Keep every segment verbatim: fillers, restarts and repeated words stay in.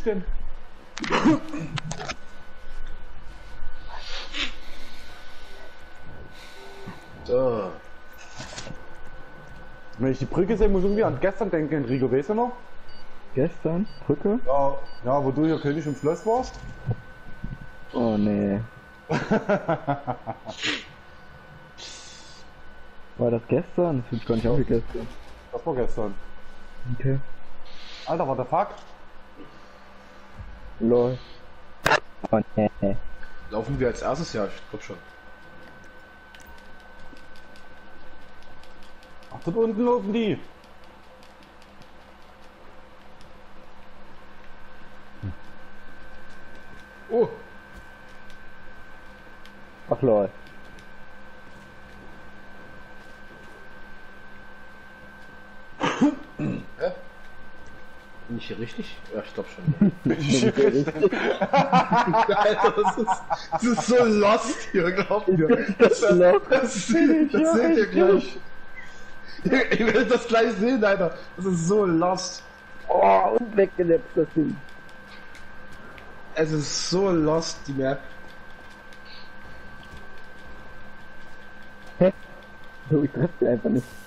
denn? So. Wenn ich die Brücke sehe, muss ich irgendwie an gestern denken, Enrico, weißt du noch? Gestern? Brücke? Ja, ja, wo du hier König im Schloss warst. Oh nee. War das gestern? Das fühlt sich gar nicht an wie gestern. Das war gestern. Okay. Alter, what the fuck? Lol. Oh nee. Laufen wir als erstes? Ja, ich glaub schon. Ach, dort unten laufen die. Oh! Ach lol. Hä? Bin ich hier richtig? Ja, ich glaub schon. Bin ich hier richtig? Alter, das ist, das ist so lost hier, glaubt ihr. Das ist lost. Das, das seht ihr gleich. Ihr werdet das gleich sehen, Alter. Das ist so lost. Oh, und weggenetzt das Ding. Es ist so lost, die Map. Hä? So, ich treffe sie einfach nicht.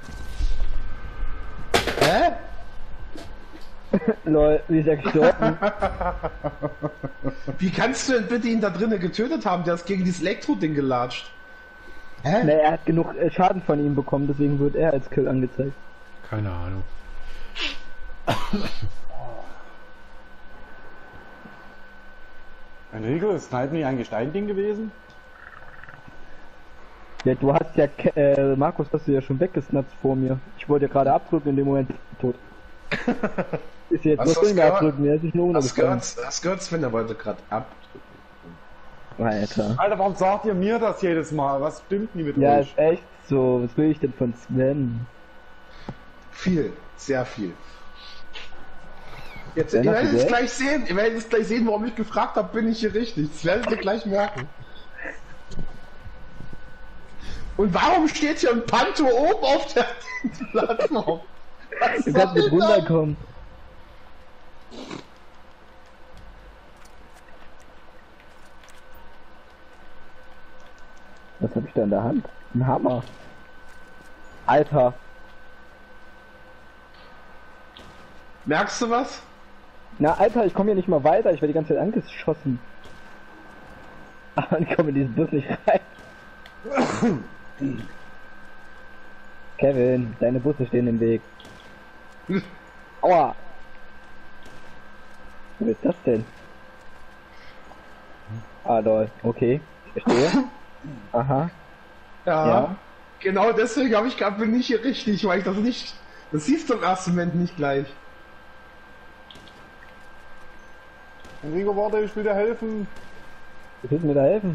Hä? Lol, wie ist er gestorben? Wie kannst du denn bitte ihn da drinnen getötet haben? Der ist gegen dieses Elektro-Ding gelatscht. Hä? Ne, er hat genug äh, Schaden von ihm bekommen, deswegen wird er als Kill angezeigt. Keine Ahnung. Enrico, ist Snipe nicht ein Gesteinding gewesen? Ja, du hast ja, Ke- äh, Markus hast du ja schon weggesnappt vor mir. Ich wollte ja gerade abdrücken, in dem Moment tot. Ist jetzt Hast noch du das nicht mehr gehört? abdrücken, er ist nicht nur Hast runtergefallen. gehört, hast gehört, Sven, der wollte gerade ab. Alter. Alter, warum sagt ihr mir das jedes Mal? Was stimmt nie mit Ja, euch? ist echt so. Was will ich denn von Sven? Viel, sehr viel. Jetzt, Sven, ihr hast du werdet es Geld? gleich sehen, ihr werdet es gleich sehen, warum ich gefragt habe, bin ich hier richtig. Das werdet ihr gleich merken. Und warum steht hier ein Panto oben auf der Plattform? Was Du kannst mit soll das? runterkommen. Was hab ich da in der Hand? Ein Hammer. Alter. Merkst du was? Na, Alter, ich komme hier nicht mal weiter. Ich werde die ganze Zeit angeschossen. Aber ich komme in diesen Bus nicht rein. Kevin, deine Busse stehen im Weg. Aua. Was ist das denn? Ah, lol. Okay. Ich verstehe. Aha. Ja. Ja. Genau deswegen habe ich gerade bin ich hier richtig, weil ich das nicht. Das siehst du im ersten Moment nicht gleich. Enrico, warte, ich will dir helfen. Du willst mir da helfen?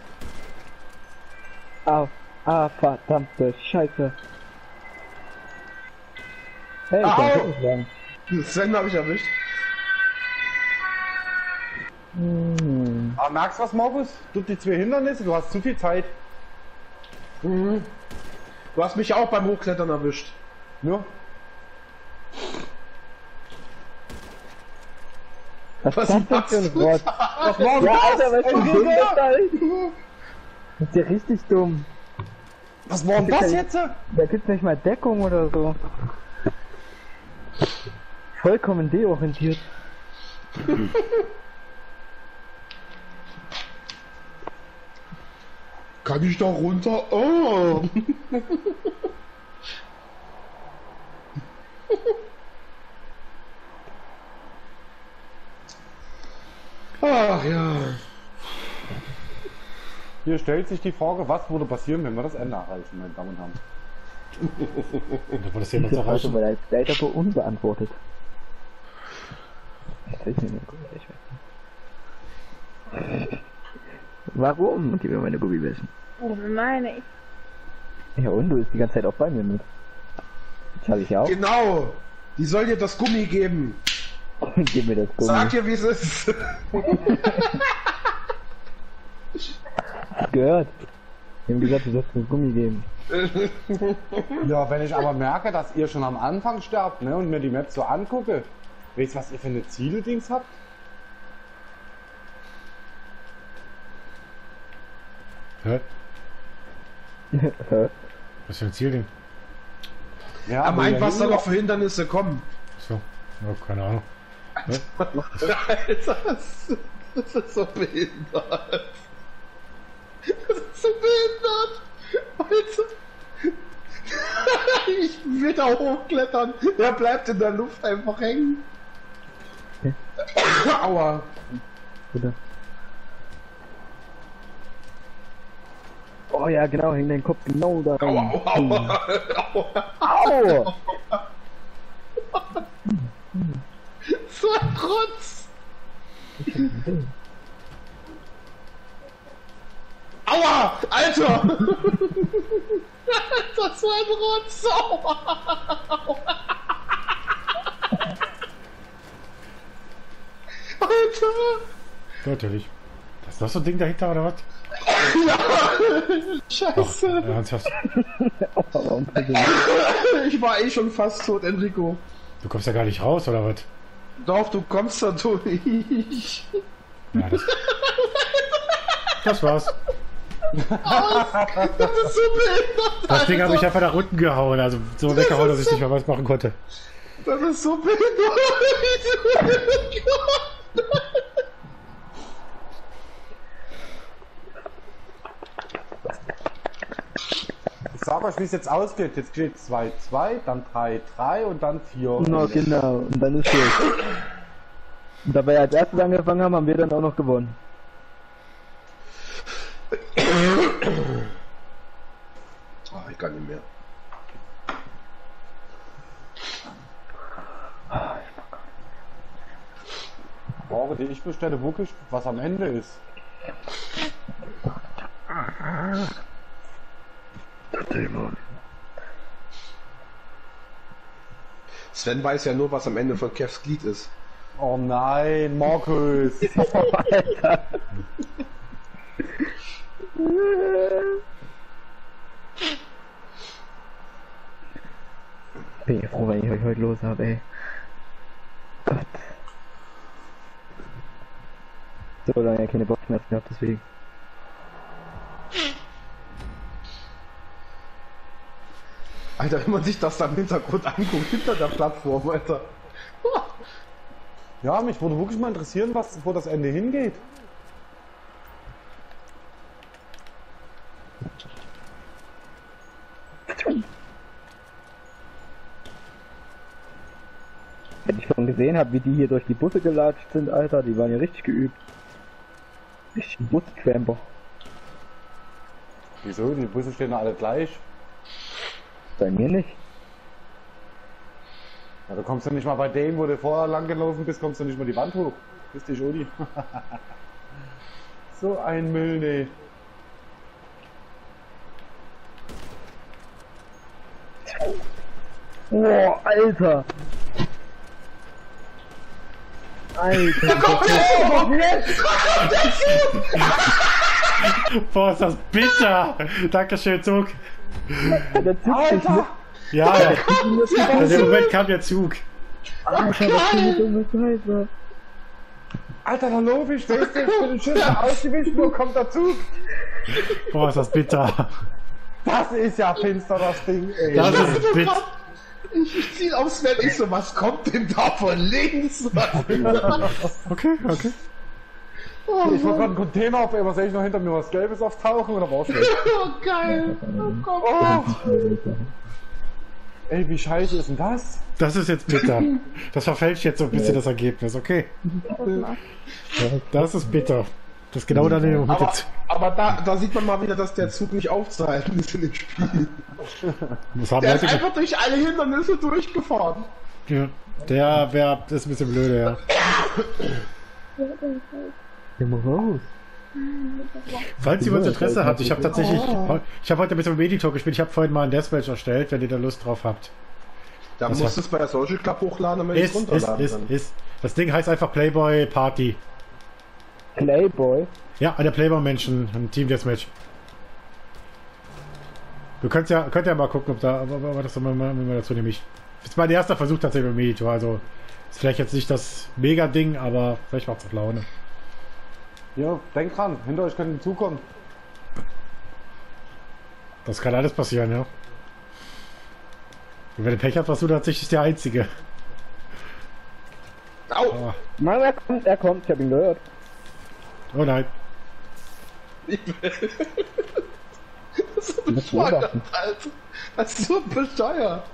Ah, ah, verdammte Scheiße. Hey, ich Au! kann nicht sagen. Sven habe ich erwischt. Hm. Aber merkst du was, Markus? Du die zwei Hindernisse, du hast zu viel Zeit. Mhm. Du hast mich auch beim Hochklettern erwischt. Ja? Was, Was ist das denn machst für ein du Wort? Was war denn Ja, das? Alter, was ist denn Enrico? das da? Das ist ja richtig dumm. Was war denn das jetzt? Da gibt's nicht mal Deckung oder so. Vollkommen deorientiert. Kann ich da runter? Oh! Ach ja. Hier stellt sich die Frage, was würde passieren, wenn wir das Ende erreichen, meine Damen und Herren. Da wurde es jemand Diese Frage erreichen. war als leider unbeantwortet. Ich will mir Gummibärchen. Warum? Gib mir meine Gummibärchen. Oh, meine ich. Ja und, du bist die ganze Zeit auch bei mir mit. Das habe ich ja auch. Genau. Die soll dir das Gummi geben. Gib mir das Gummi. Sag dir, wie es ist. Hast gehört? Wir haben gesagt, du sollst mir das Gummi geben. Ja, wenn ich aber merke, dass ihr schon am Anfang sterbt, ne, und mir die Map so angucke, Weißt du, was ihr für eine Zieldings habt? Hä? Hä? Was für ein Zielding? Ja, Er meint, ja was da hin- noch für Hindernisse kommen. So. Ja, keine Ahnung. Hä? Alter, das, das ist so behindert. Das ist so behindert. Alter. Ich will da hochklettern. Der bleibt in der Luft einfach hängen. Aua. Bitte. Oh ja, genau, häng deinen Kopf genau da rein. Aua, aua, aua. Au! So ein Rotz. Aua, Alter. Das war ein Rotz. Aua. Alter. Natürlich. Das ist doch so ein Ding dahinter, oder was? Ja. Ach, Scheiße. ernsthaft. Warum bitte? Ich war eh schon fast tot, Enrico. Du kommst ja gar nicht raus, oder was? Doch, du kommst da durch. Ja, das, das war's. Das ist so behindert. Das Ding habe Alter. ich einfach nach unten gehauen, also so weggehauen, dass ich nicht mehr was machen konnte. Das ist so behindert. Ich sag euch, wie es jetzt ausgeht. Jetzt steht zwei zwei, dann drei drei und dann vier. Na genau, und dann ist Schluss. Und da wir als erstes angefangen haben, haben wir dann auch noch gewonnen. Oh, ich kann nicht mehr. Frage, die ich bestelle, wirklich, was am Ende ist. Sven weiß ja nur, was am Ende von Kevs Glied ist. Oh nein, Markus. Alter. Bin ich froh, wenn ich euch heute los habe, ey. Gott. So lange ja keine Bauchschmerzen gehabt, deswegen. Alter, wenn man sich das da im Hintergrund anguckt, hinter der Plattform, Alter. Ja, mich würde wirklich mal interessieren, was, wo das Ende hingeht. Wenn ich schon gesehen habe, wie die hier durch die Busse gelatscht sind, Alter, die waren ja richtig geübt. Richtig Buscamper. Wieso? Die Busse stehen ja alle gleich. Bei mir nicht. Ja, du kommst ja nicht mal bei dem, wo du vorher lang gelaufen bist, kommst du nicht mal die Wand hoch. Grüß dich, Odi. So ein Müll, nee. Oh, Alter! Alter! Boah, ist das bitter! Dankeschön, Zug. Der Zug ist mit. Ja, ja. In dem Moment kam der Zug. Alter, das ist eine dumme Scheiße. Alter, da laufe ich, weißt du, ich bin ein Schüler ausgewichen, wo kommt der Zug? Boah, ist das bitter. Das ist ja finster, das Ding, ey. Das ist bitter. Ich, ich zieh aufs Sven, ich so, was kommt denn da von links? Okay, okay. Oh, Ich wollte gerade einen Container auf, ey, was sehe ich noch hinter mir, was Gelbes auftauchen oder war schlecht? oh, geil. Oh, Gott. Oh. Ey, wie scheiße ist denn das? Das ist jetzt bitter. Das verfälscht jetzt so ein bisschen das Ergebnis, okay. Das ist bitter. Das ist genau dann im Aber, jetzt. aber da, da sieht man mal wieder, dass der Zug nicht aufzuhalten ist in dem Spiel. Das haben Der ist Leute ge- einfach durch alle Hindernisse durchgefahren. ja. Der wäre, das ist ein bisschen blöde, ja. Geh mal raus. Falls jemand Interesse hat, ich habe tatsächlich, ich habe heute mit dem Meditor gespielt, ich habe vorhin mal ein Deathmatch erstellt, wenn ihr da Lust drauf habt. Da Das musst du war- es bei der Social Club hochladen, damit ich es Ist, ist, runterladen ist, kann. ist. Das Ding heißt einfach Playboy Party. Playboy. Ja, der Playboy-Menschen, ein Team Deathmatch. Du könnt ja, könnt ja mal gucken, ob da, aber, aber das mal, mal dazu nehme ich. Das ist mein erster Versuch tatsächlich mit dem Meditor, also Ist vielleicht jetzt nicht das Mega-Ding, aber vielleicht macht's auch Laune. Ja, denk dran, hinter euch könnte zukommen. Das kann alles passieren, ja. Und wenn du Pech hast, warst du tatsächlich der Einzige. Au! Aber, Mann, er kommt, er kommt, ich hab ihn gehört. oh nein. Das ist so bescheuert, Alter. Das ist so bescheuert.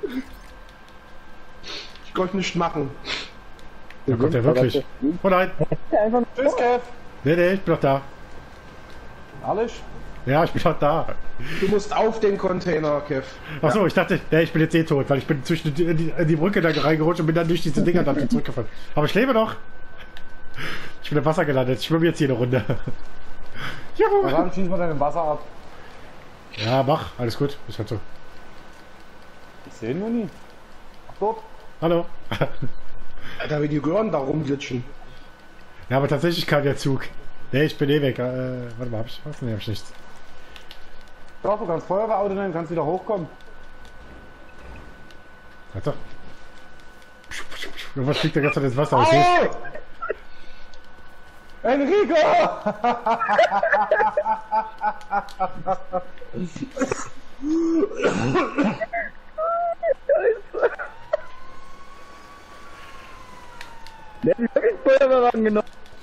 Ich konnte nicht machen. Da kommt er wirklich. Oh nein. Einfach Tschüss, Kev. Nee, nee, ich bin doch da. Alles? Ja, ich bin doch da. Du musst auf den Container, Kev. Achso, ich dachte, nee, ich bin jetzt eh tot, weil ich bin zwischen die, die, die Brücke da reingerutscht und bin dann durch diese Dinger dann wieder zurückgefallen. Aber ich lebe noch. Ich bin im Wasser gelandet. Ich schwimme jetzt hier eine Runde. Juhu. Na dann schießen wir dann im Wasser ab. Ja, mach. Alles gut. Ist halt so. Ich sehe ihn nur nie. Ach, dort. Hallo. Alter, wie die Gören da rumglitschen. Ja, aber tatsächlich kam der Zug. Nee, ich bin eh weg. Äh, warte mal, hab ich was? Nee, hab ich nichts. Doch, du kannst Feuerwehrauto nehmen, kannst wieder hochkommen. Warte. Irgendwas fliegt da ganz ins Wasser. Ich seh's. Enrico! Der hat mich wirklich Feuerwehr angenommen.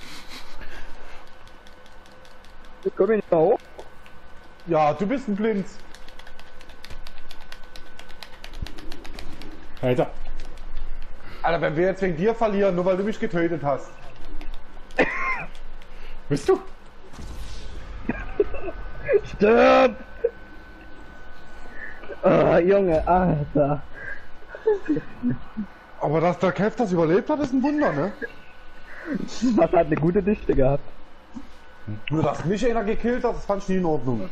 Ich komme nicht mehr hoch. Ja, du bist ein Blind. Alter. Alter, wenn wir jetzt wegen dir verlieren, nur weil du mich getötet hast. Bist du? Stirb! Oh, Junge, Alter. Aber dass der Kev das überlebt hat, ist ein Wunder, ne? Was hat eine gute Dichte gehabt. Nur dass mich einer gekillt hat, das fand ich nie in Ordnung.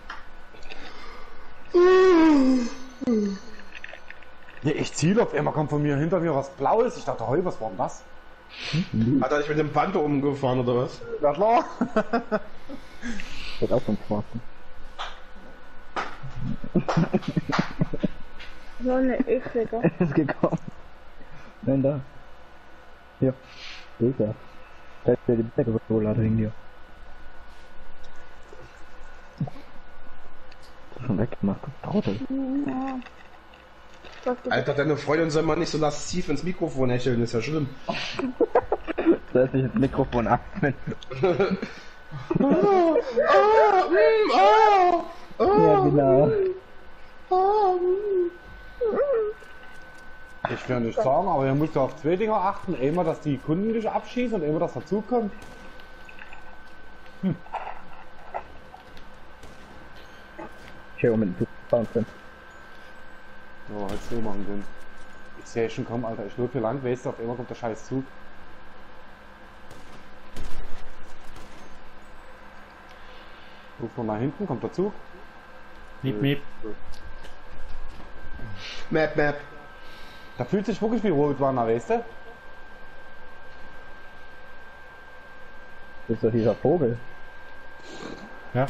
Ja, ich ziele auf einmal, kommt von mir hinter mir was Blaues. Ich dachte, heu, was war denn das? Hat er dich mit dem Panther umgefahren oder was? Na klar. Wird auch vom Schwarzen. So eine eklige. Ist gekommen. Nein, da. Hier. Seht ihr. Da ist ja die Bäckerrolle wegen dir. Schon weggemacht, Trottel. Ja. Alter, deine Freundin soll mal nicht so lasziv ins Mikrofon hecheln, ist ja schlimm. Soll sich das Mikrofon atmen. Oh, oh, mm, oh, oh, Ja, genau. oh, Ich will nicht sagen, aber ihr müsst ja auf zwei Dinge achten. Einmal, dass die Kunden dich abschießen und einmal, dass dazukommt. Hm. Ich hätte mit dem fahren können. So, hättest du machen können. Ich sehe schon, komm, Alter, ich laufe hier lang, weißt du, auf einmal kommt der scheiß Zug. Ruf mal nach hinten, kommt der Zug. Miep, miep. Map, Map. Da fühlt sich wirklich wie Roadrunner, weißt du? Das ist doch dieser Vogel. Ja.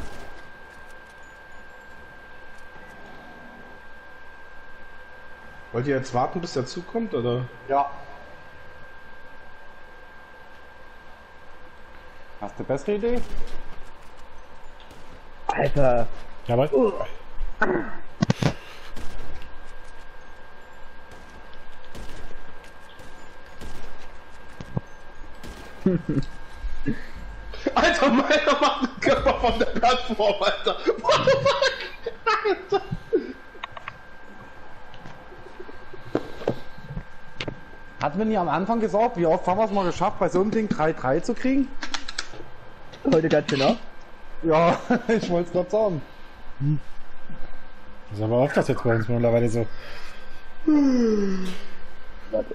Wollt ihr jetzt warten, bis der Zug kommt, oder? Ja. Hast du eine bessere Idee? Alter. Jawohl. Uh. Alter, meiner macht einen Körper von der Plattform, Alter. What the fuck? Alter. Hat man nie am Anfang gesagt, wie oft haben wir es mal geschafft, bei so einem Ding drei drei zu kriegen? Heute ganz genau. Ja, ich wollte es gerade sagen. Das ist aber oft das jetzt bei uns mittlerweile so. Warte.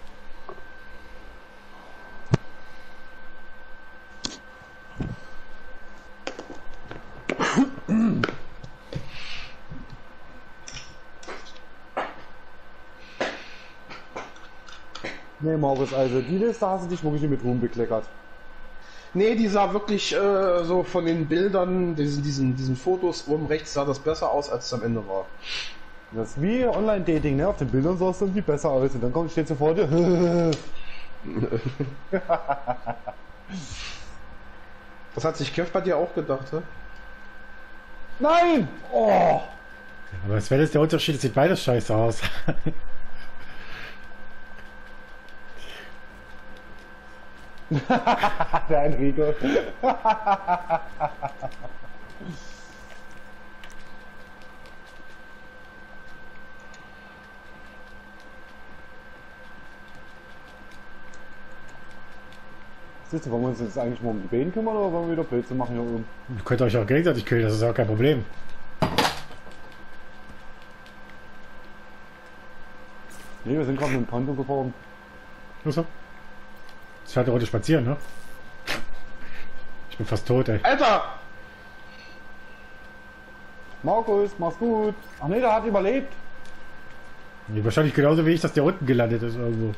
Nee, Markus, also die Liste hast du dich wirklich mit Ruhm bekleckert. Nee, die sah wirklich äh, so von den Bildern, diesen, diesen, diesen Fotos oben rechts sah das besser aus, als es am Ende war. Das ist wie Online-Dating, ne? Auf den Bildern sah es irgendwie besser aus und dann kommt, steht so vor dir. Das hat sich Kev bei dir auch gedacht, hä? Nein! Oh! Aber was wäre jetzt der Unterschied? Es sieht beides scheiße aus. Der Enrico. Siehst du, wollen wir uns jetzt eigentlich mal um die Beine kümmern oder wollen wir wieder Blödsinn machen hier oben? Ihr könnt euch auch gegenseitig killen, das ist auch kein Problem. Ne, wir sind gerade mit dem Konto gefahren. So. Ich fährt heute spazieren, ne? Ich bin fast tot, ey. Alter! Markus, mach's gut. Ach ne, der hat überlebt. Nee, wahrscheinlich genauso wie ich, dass der unten gelandet ist irgendwo.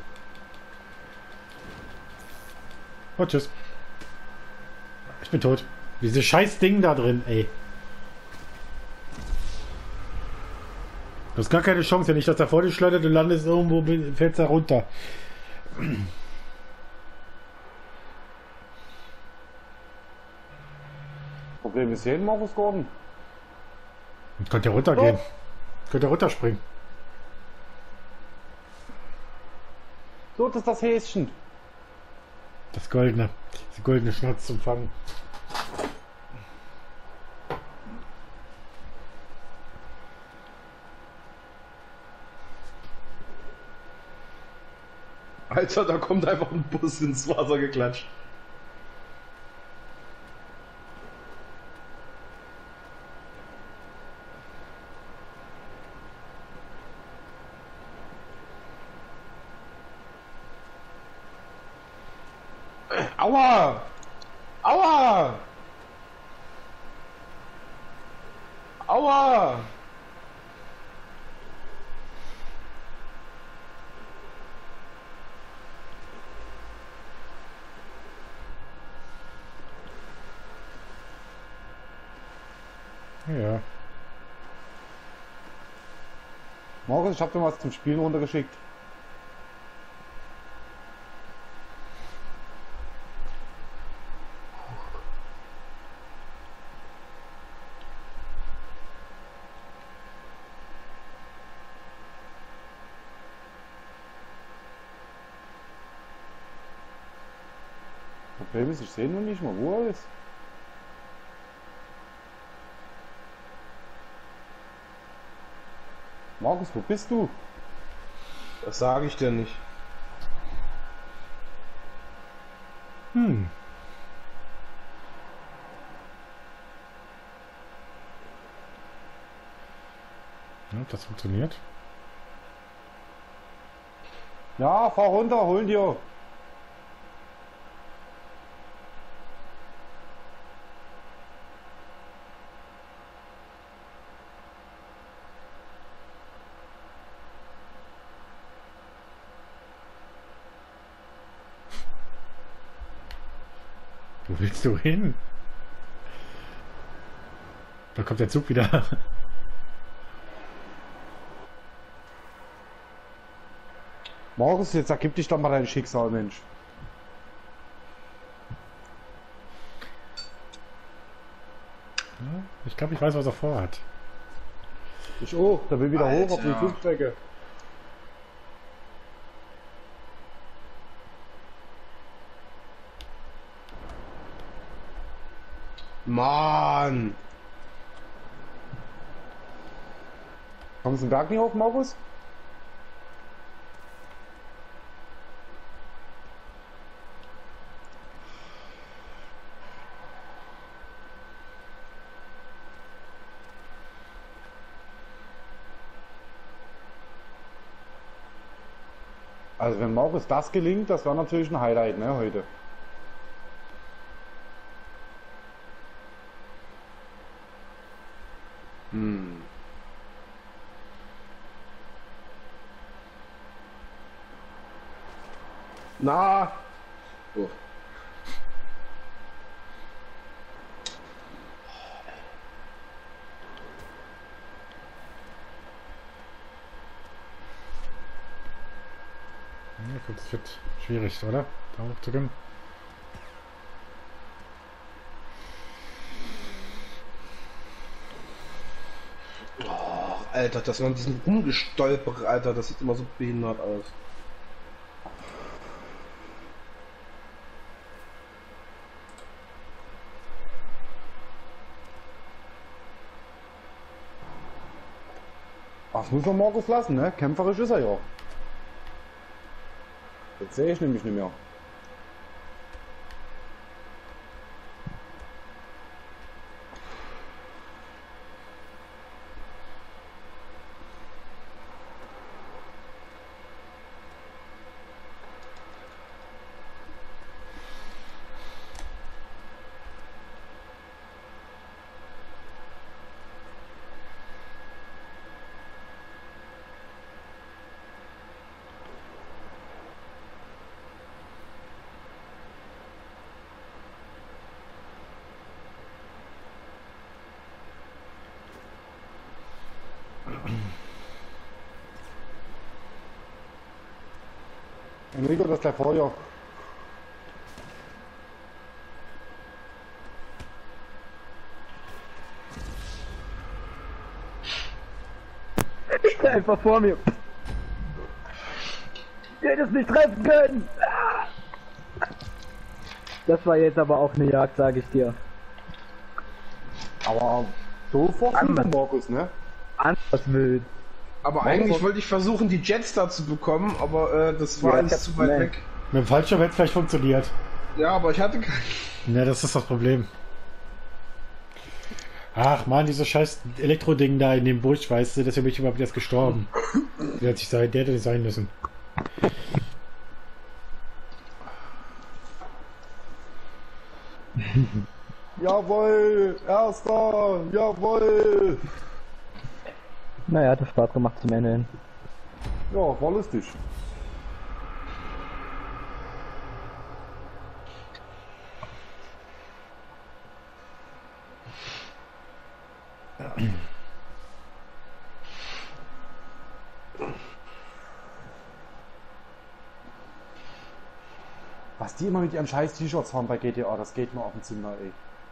Oh, tschüss. Ich bin tot. Dieses scheiß Ding da drin, ey. Du hast gar keine Chance, wenn ich das da vor dir schleudert und landest irgendwo, fällst da runter. Problem ist jeden Markus Gordon. Und könnt ihr runtergehen. Könnt ihr runterspringen. So, das ist das Häschen. Das goldene. Die goldene Schnatz zum Fangen. Alter, da kommt einfach ein Bus ins Wasser geklatscht. Aua! Aua! Aua! Ja. Markus, ich hab dir was zum Spielen runtergeschickt. Problem ist, ich sehe noch nicht mal, wo er ist. Markus, wo bist du? Das sage ich dir nicht. Hm. Ja, das funktioniert. Ja, fahr runter, hol dir. Wo willst du hin? Da kommt der Zug wieder. Markus, jetzt ergib dich doch mal dein Schicksal, Mensch. Ja, ich glaube, ich weiß, was er vorhat. Ich auch, der will wieder Alter. hoch auf die Flugstrecke. Mann! Kommst du den Berg nicht hoch, Markus? Also wenn Markus das gelingt, das war natürlich ein Highlight, ne, heute. Hm. Na! Oh. Ja, gut, das wird schwierig, oder? Da hochzugehen. Oh, Alter, das war diesen Rumgestolper, Alter, das sieht immer so behindert aus. Ach, das muss man Markus lassen, ne? Kämpferisch ist er ja. Das sehe ich nämlich nicht mehr. Enrico, das ist gleich Feuer. Ich einfach vor mir. Ich hätte es nicht treffen können. Das war jetzt aber auch eine Jagd, sage ich dir. Aber so vorsichtig, Markus, ne? Anders wild. Aber Warum eigentlich so- wollte ich versuchen, die Jets da zu bekommen, aber äh, das war Ja, alles ich hab- zu weit nee. weg. Mit dem Fallschirm hätte es vielleicht funktioniert. Ja, aber ich hatte keinen. Ne, das ist das Problem. Ach man, dieses scheiß Elektroding da in dem Busch, weißt du, deswegen bin ich überhaupt erst gestorben. Der hat sich sein, der hätte nicht sein müssen. Jawohl! Erster! Jawohl! Naja, hat Spaß gemacht zum Ende hin. Ja, war lustig. Was die immer mit ihren scheiß T-Shirts haben bei G T A, das geht mir auf den Zimmer, ey.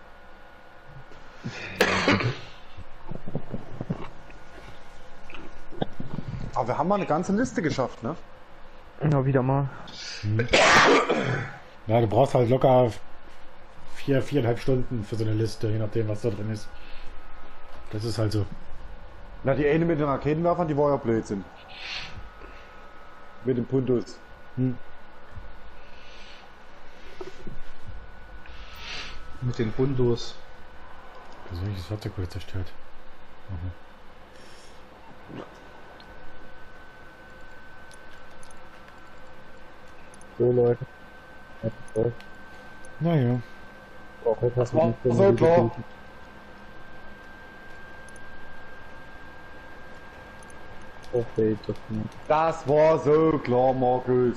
Aber wir haben mal eine ganze Liste geschafft, ne? Ja, wieder mal. Ja, du brauchst halt locker vier, viereinhalb Stunden für so eine Liste, je nachdem, was da drin ist. Das ist halt so. Na, die eine mit den Raketenwerfern, die war ja Blödsinn. Mit dem Puntus. Hm. Mit den Bundos. Persönliches Fahrzeug wurde zerstört. Mhm. So, Leute. Naja. Das war so klar. Okay, das Das war so klar, Markus.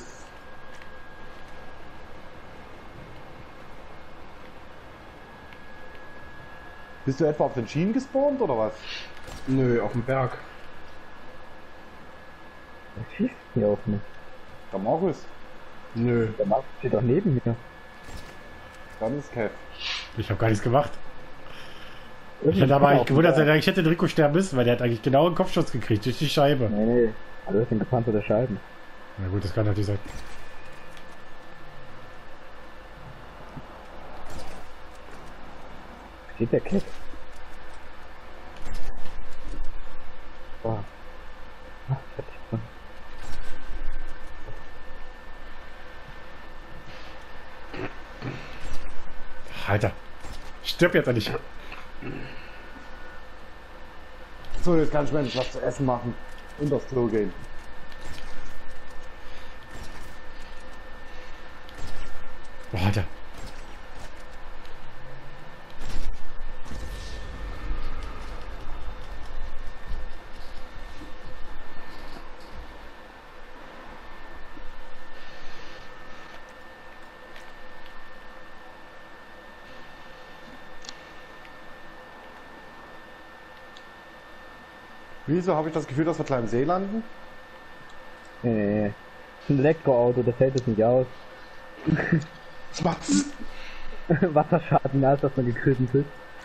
Bist du etwa auf den Schienen gespawnt oder was? Nö, auf dem Berg. Der schießt hier auf mich. Der Markus. Nö. Der Markt steht doch neben mir. Dann ist Kev. Ich habe gar nichts gemacht. Ich hätte aber eigentlich gewundert, dass er eigentlich hätte den Rico sterben müssen, weil der hat eigentlich genau einen Kopfschuss gekriegt durch die Scheibe. Nee, nee. Also das sind gepanzerte Scheiben. Na gut, das kann natürlich sein. Steht der Keck? Boah. Ach, ich hab dich dran. Alter. Stirb jetzt endlich. So, jetzt kann ich mir endlich was zu essen machen und aufs Klo gehen. Oh, Alter. Wieso habe ich das Gefühl, dass wir gleich im See landen? Nee, nee, nee. ein Elektroauto, das hält es nicht aus. Was macht's? Wasserschaden, als dass man gegrillt ist.